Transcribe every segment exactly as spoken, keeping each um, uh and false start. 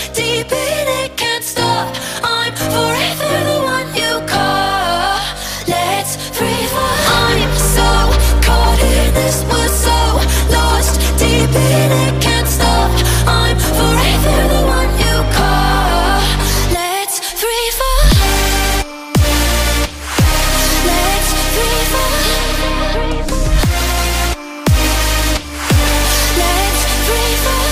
deep in it, can't stop. I'm forever the one you call. Let's free fall. I'm so caught in this, we're so lost. Deep in it, can't stop. I'm forever the one you call. Let's free fall. Let's free fall. Let's free fall.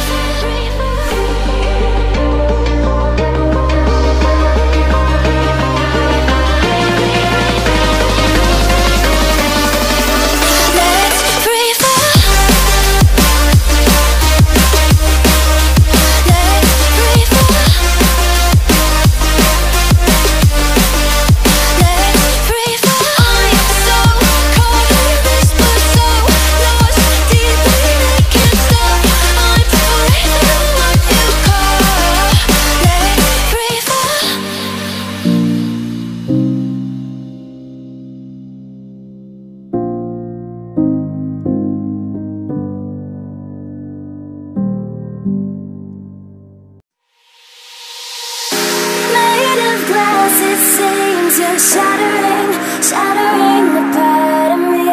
You're shattering, shattering the part of me,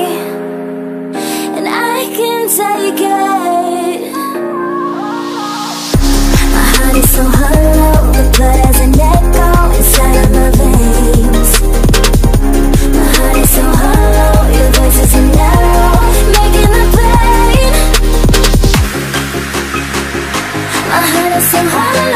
and I can take it. My heart is so hollow, the blood has an echo inside of my veins. My heart is so hollow, your voice is an arrow, making the pain. My heart is so hollow.